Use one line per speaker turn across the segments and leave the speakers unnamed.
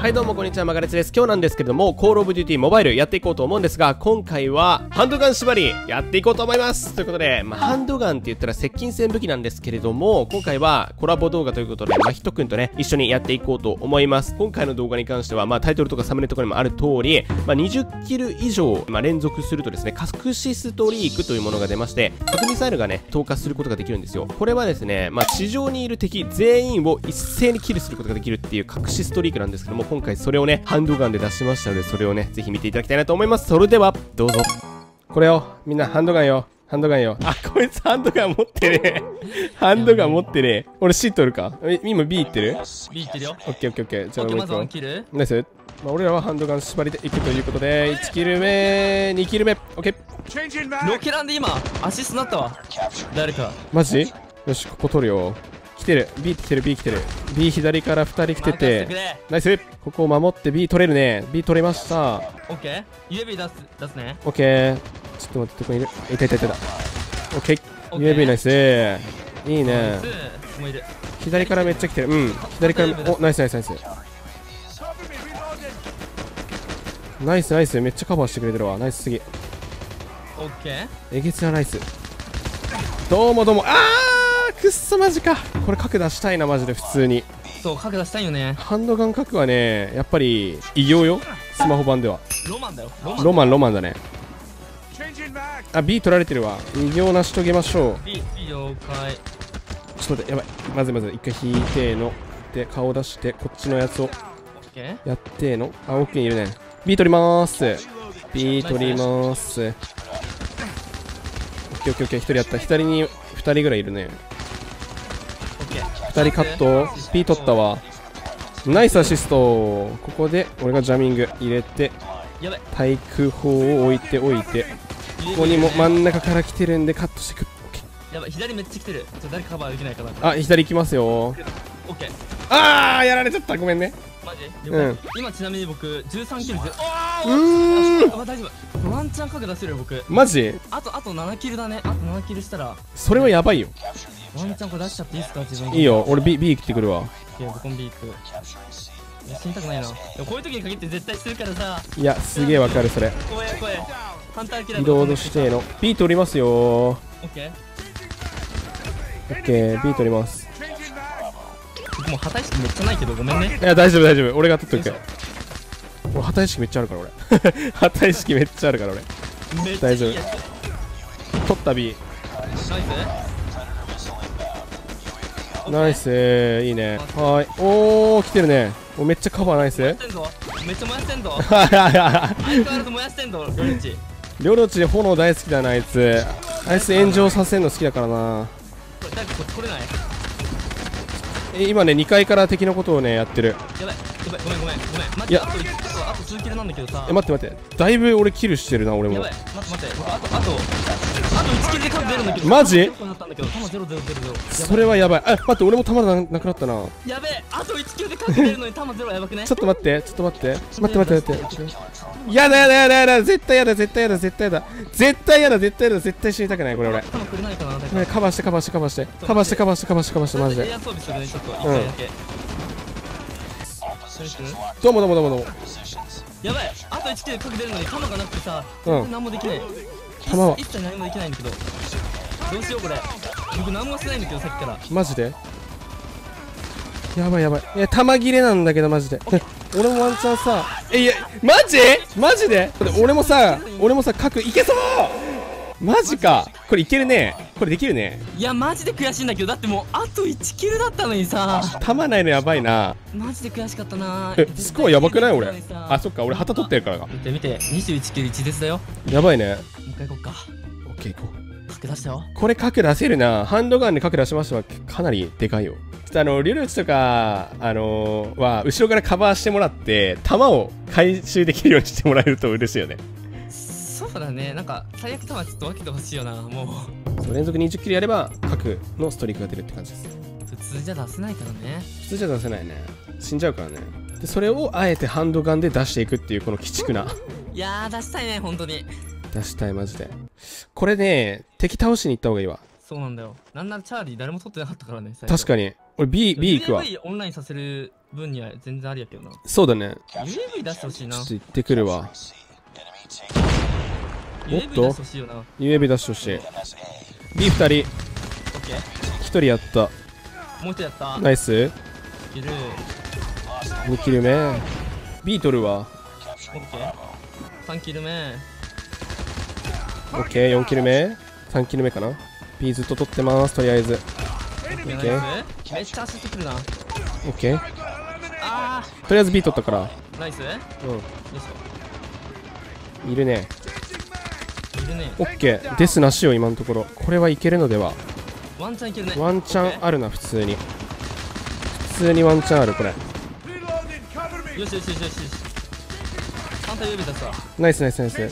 はいどうもこんにちは、マガレツです。今日なんですけれども、コールオブデューティーモバイルやっていこうと思うんですが、今回はハンドガン縛りやっていこうと思います。ということで、ハンドガンって言ったら接近戦武器なんですけれども、今回はコラボ動画ということで、ヒトくんとね、一緒にやっていこうと思います。今回の動画に関しては、タイトルとかサムネとかにもある通り、20キル以上、連続するとですね、隠しストリークというものが出まして、核ミサイルがね、投下することができるんですよ。これはですね、地上にいる敵全員を一斉にキルすることができるっていう隠しストリークなんですけども、今回それをね、ハンドガンで出しましたので、それをね、ぜひ見ていただきたいなと思います。それでは、どうぞ。これよ、みんなハンドガンよ。ハンドガンよ。あ、こいつハンドガン持ってね。ハンドガン持ってね。俺 C 取るか。今 B 行ってる？
B 行ってるよ。
オッケーオッケーオッケー。じゃあ
まず1キル。
ナイス。俺らはハンドガン縛りでいくということで、1キル目、2キル目。オッケー。
ロケランで今、アシストなったわ。誰か。
マジ？よし、ここ取るよ。来てる。B 来てる、B 来てる。B 左から2人来てて。ナイス。ここを守って B 取れるね。B 取れました。
オッケー。UAV 出すね。
オッケー。ちょっと待って、どこにいる？いたいたいた。オッケー。UAV ナイス。いいね。左からめっちゃ来てる。うん。左から、お、ナイスナイスナイス。ナイスナイス。めっちゃカバーしてくれてるわ。ナイスすぎ。
オッケー。
えげつなナイス。どうもどうも。くっそマジか。これ核出したいなマジで普通に。
そう核出したいよね。
ハンドガン核はねやっぱり異形よ。スマホ版では
ロマンだよ。
ロマンだね。あ B 取られてるわ。異形成し遂げましょう。
B 了解。
ちょっと待って、やばい。まずいまずい。一回引いてので顔出してこっちのやつをやっての。あ、奥にいるね。 B 取りまーす。 B 取りまーす。オッケーオッケーオッケー。1人やった。左に2人ぐらいいるね。2人カット。 P 取ったわ。ナイスアシスト。ここで俺がジャミング入れて対空砲を置いておいて、ここにも真ん中から来てるんでカットしてく。
やばい、左めっちゃ来てる。誰カバーできないかな。
あ、左行きますよ。
オッケー。
あーやられちゃった。ごめんね。
マジ？うん。今ちなみに僕13キルで。大丈夫。ワンチャン核出せるよ僕。
マジ？
あと7キルだね。あと7キルしたら
それはやばいよ。
ワンチャンこれ出しちゃっていいですか？自分
いいよ。俺 B 切ってくるわ。
いや、僕も B 行く。いや、死にたくないな。こういう時に限って絶対するからさ。
いや、すげえわかるそれ。
怖い。ハンターキラー
移動しての B 取りますよ。オッケー。B 取ります。
僕もう旗意識めっちゃないけどごめんね。
いや大丈夫。俺が取っとく。俺旗意識めっちゃあるから俺。旗意識めっちゃあるから俺。大丈夫。取った B。ナイス。いいね。はい。おー来てるね。おめっちゃカバーナイス。めっ
ちゃ燃やしてんぞ。相変わらず燃やしてんぞ。
りょろちで炎大好きだなあいつ。あいつ炎上させるの好きだからな。今ね2階から敵のことをねやってる。
やばいごめん待って。あと数キルなんだけどさ。
待ってだいぶ俺キルしてるな俺も。
やばい待ってあと1キルで数出るんだけど。
マジ？
そ
れはやばい。あ、待って俺も弾なくなったな。
やべえ、あと1キルで数出るのに弾ゼロやばくね。
ちょっと待って待って。やだ絶対やだ。絶対死にたくない。これ俺カバーしてマジで。どうも
やばい、あと1キルで核出るのに弾がなくてさ、何もできない。
弾は
一切何もできないんだけどどうしようこれ。僕何もしてないんだけどさっきから。
マジでやばい。いや弾切れなんだけどマジで。俺もワンチャンさ、いやマジで俺もさ核いけそう。マジか。これいけるね。これできるね。
いやマジで悔しいんだけど、だってもうあと1キルだったのにさ。
弾ないのやばいな。
マジで悔しかったな。
スコアやばくない俺。あ、そっか俺旗取ってるからか。
見て21キル1ですだよ。
やばいね。
もう一回行こうか。
オッケー行こう。
核出したよ。
これ核出せるな。ハンドガンで核出しましたはかなりでかいよ。ちょっとリュルチとかは後ろからカバーしてもらって弾を回収できるようにしてもらえると嬉しいよね。
そうだね。なんか最悪弾ちょっと分けてほしいよな。もう
そう連続20キルやれば核のストリークが出るって感じです。
普通じゃ出せないからね。
普通じゃ出せないね。死んじゃうからね。でそれをあえてハンドガンで出していくっていうこの鬼畜な。
いやー出したいね本当に。
出したいマジで。これね敵倒しに行った方がいいわ。
そうなんだよ。なんならチャーリー誰も取ってなかったからね。
確かに。俺 B 行くわ。
UAV オンラインさせる分には全然ありやけどな。
そうだね。
UAV 出してほしいな。
ちょっと行ってくるわ。おっ
UAV
と
出してほしいよな。
UAV 出してほしい。 B2 人、
オッケー。
1人やった。
もう一人やった。
ナイス。
いる。
2キル目。 B 取るわ。
オッケー。3キル目。
OK、4キル目。3キル目かな。 B ずっと取ってます、とりあえず。
ナイス。めっちゃ走ってくるな。
OK、
あ
とりあえず B 取ったから。
ーナイス。よいし
いるね。
ょ。いるね。
OK、デスなしよ、今のところ。これはいけるのでは。
ワンチャンいけるね。
ワンチャンあるな、普通に。普通にワンチャンある、これ。
よしよしよしよしよし。あんた UAV 出すわ。
ナイスナイスナイス。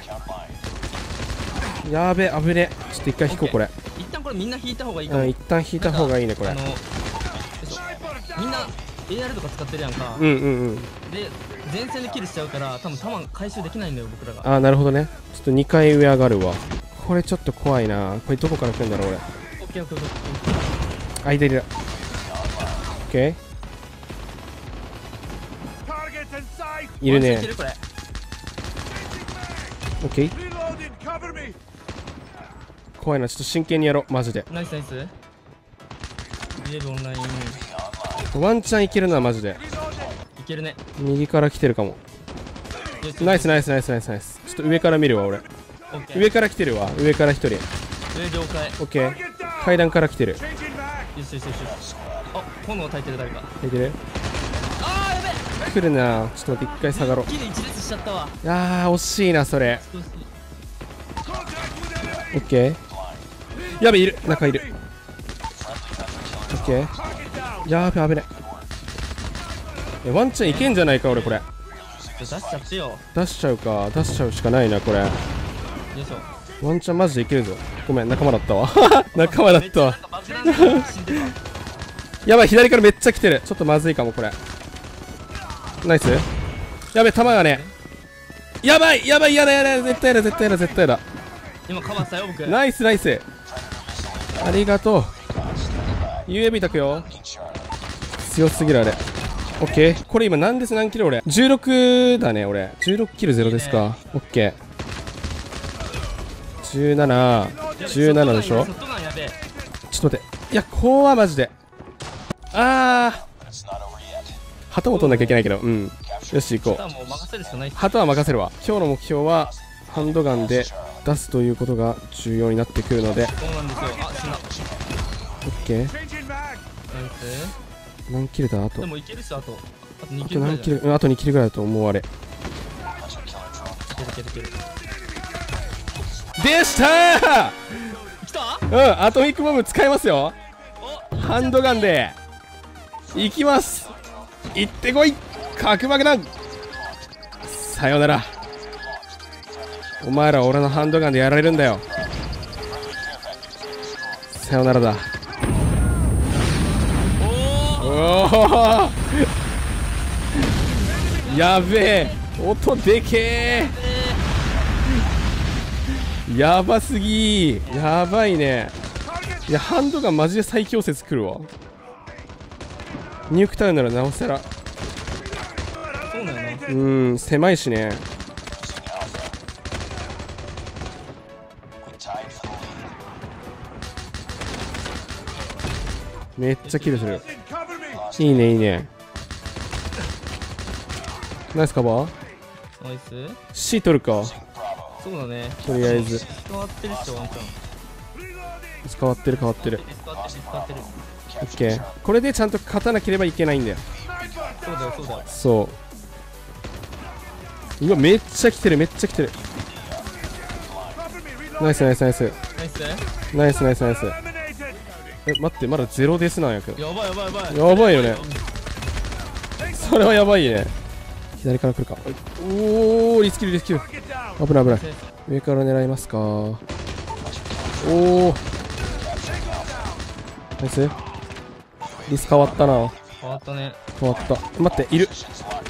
やべ、危ね。ちょっと一回引こう、これ。
一旦これみんな引いた方がいいかも。
一旦引いた方がいいね、これ。
よいしょ。みんな AR とか使ってるやんか。
うんうんうん。
で、前線でキルしちゃうから多分弾回収できないんだよ、僕らが。
あー、なるほどね。ちょっと2回上上がるわ。これちょっと怖いな。これどこから来るんだろう、俺。
オッケーオッケーオッケー。
間いる。OK、いるね。
ワンチャンいけるこれ。
OK、怖いな。ちょっと真剣にやろう、マジで。
ナイスナイス。UAV オンライン。
ワンチャンいけるな、マジで。
いけるね。
右から来てるかも。ナイスナイスナイスナイスナイス。ちょっと上から見るわ、俺。
オッケー。
上から来てるわ、上から1人。
上了解。
OK、階段から来てる。
よしよしよしよし。あ、炎焚いてる誰か。
いてる。
あーやべ
来るな。ちょっと待って、一回下がろう。
キル一列しちゃったわ。
惜しいな、それ。
少し。
OK、やべ、いる。中いる。OK、やべ、危ね。ワンチャンいけんじゃないか、俺、これ。
出しちゃってよ。
出しちゃうか。出しちゃうしかないな、これ。
よいしょ。
ワンチャンマジでいけるぞ。ごめん、仲間だったわ。仲間だったわ。
爆弾が死んでるわ。
やばい、左からめっちゃ来てる。ちょっとまずいかも、これ。ナイス。やべ、弾がね。やばい、やばい、やだやだ、絶対やだ、絶対やだ、絶対やだ。
今カバーしたよ僕。
ナイス、ナイス。ありがとう。UAV 炊くよ。強すぎる、あれ。オッケー。これ今何キロ俺。16だね、俺。16キル0ですか。オッケー。17でしょ。
ショットガンやべえ。
ちょっと待って。いや、こうはマジで。旗も取んなきゃいけないけど。うん。よし、行こう。
もう任せるしかないっす。
旗は任せるわ。今日の目標は、ハンドガンで出すということが重要になってくるので。
そうなんですよ。あ、死んだ。
オッケー。
ナイ
何キルだあ
ス。
と。
でもいけるっす、あと2
あ
キルぐらいじゃない。
と何キル、あと2キルぐらいだと思われ。
いけるいけるいける。
でしたー。
来た？
アトミックボム使いますよ。ハンドガンで行きます。行ってこい、核爆弾。さよなら。お前ら俺のハンドガンでやられるんだよ。さよならだ。おおやべえ、音でけえ。やばすぎー。やばいね。いや、ハンドガンマジで最強説くるわ。ニュークタウンならなおさら。
そうだよな。
狭いしね。めっちゃキルする。いいねいいね。ナイスカバー。
ナイス。
C 取るか。
そうだね。
とりあえず
変わってるっしょ、ワンちゃん。
変わってる変わってる。
変わってる。
オッケー。これでちゃんと勝たなければいけないんだよ。
そうだよ、そうだよ。
そう。うわ、めっちゃ来てる、めっちゃ来てる。ナイスナイスナイス
ナイス。
ナイスナイスナイス。待って、まだゼロデスなんやけど。
やばいやばいやばい。
やばいよね。それはやばいね。左から来るか。おー、リスキルリスキル。危ない危ない。上から狙いますか。おー、ナイス。リス変わったな。
変わったね。
変わった。待って、いる。
よいし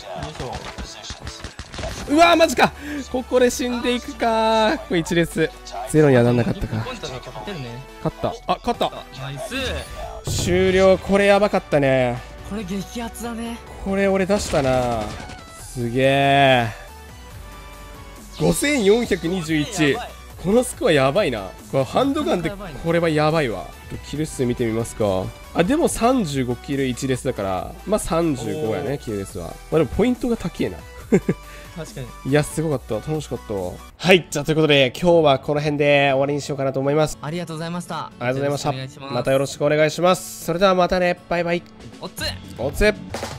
ょ。
うわー、マジか。ここで死んでいくか。これ1列ゼロにはなんなかったか。
ポイントが勝ってるね。
勝った。あ、勝った。
ナイス。
終了。これやばかったね。
これ激アツだね。
これ俺出したな。すげえ。5421。このスコアやばいな。これハンドガンでこれはやばいわ。キル数見てみますか。あ、でも35キル1レスだから、まあ35やね、キルレスは。まあでもポイントが高えな。
確かに。
いや、すごかった。楽しかったわ。はい。じゃあということで、今日はこの辺で終わりにしようかなと思います。
ありがとうございました。
ありがとうございました。
よろしくお願いします。
またよろしくお願いします。それではまたね。バイバイ。
おっつ。
おつ。